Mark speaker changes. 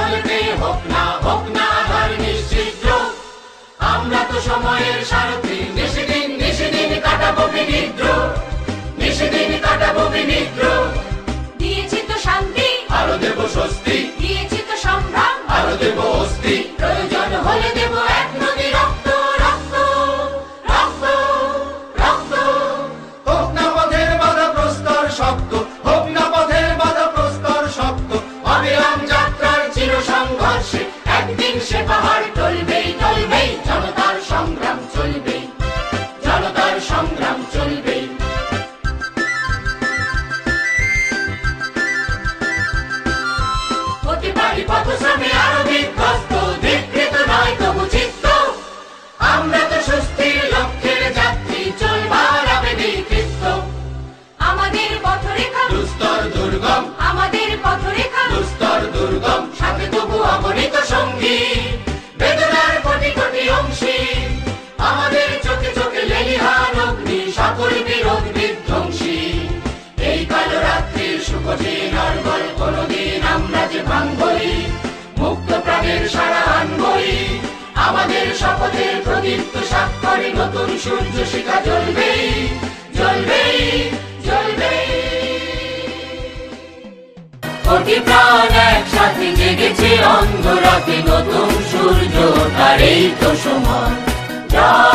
Speaker 1: চলবে, হোক না আধার নিশ্চিদ্র। আমরা তো সময়ের সারথি, নিশিদিন কাটাবো বিনিদ্র, নিশিদিন কাটাবো বিনিদ্র।
Speaker 2: দিয়েছি তো শান্তি,
Speaker 1: আরো দেব স্বস্তি,
Speaker 2: দিয়েছি তো সংগ্রাম,
Speaker 1: আরো দেব অস্তি।
Speaker 2: প্রয়োজন হলে দেব এক নদী রক্ত, রক্ত, রক্ত, রক্ত।
Speaker 1: হোক না পথের বাধা প্রস্তর শক্ত, হোক না পথের বাধা প্রস্তর শক্ত। অবিরাম যাত্রার চির সংঘর্ষে একদিন সে পাহাড় টলবেই, টলবেই। জনতার সংগ্রাম চলবেই, জনতার সংগ্রাম চলবেই। হতে পারি পথশ্রমে আরো বিধ্বস্ত, ধিকৃত নয় তবু চিত্ত। আমরা তো সুস্থির লক্ষ্যের যাত্রী, চলবার আবেগে তৃপ্ত।
Speaker 2: আমাদের পথরেখা
Speaker 1: দুস্তর দুর্গম,
Speaker 2: আমাদের পথরেখা
Speaker 1: দুস্তর দুর্গম। সাথে তবু অগণিত সঙ্গী, বেদনার কোটি কোটি অংশী। আমাদের চোখে চোখে লেলিহান অগ্নি, সকল বিরোধ বিধ্বংসী। এই কালো রাত্রির সুকঠিন অর্গল কোনদিন আমরা যে ভাঙবই, মুক্ত প্রাণের সারা আনবই। আমাদের শপথের প্রদীপ্ত স্বাক্ষরে নতুন সূর্য শিখা জ্বলবেই, জ্বলবেই, জ্বলবেই। কোটি প্রাণ একসাথে জেগেছে অন্ধরাতে, নতুন সূর্য তার এই তো সময়।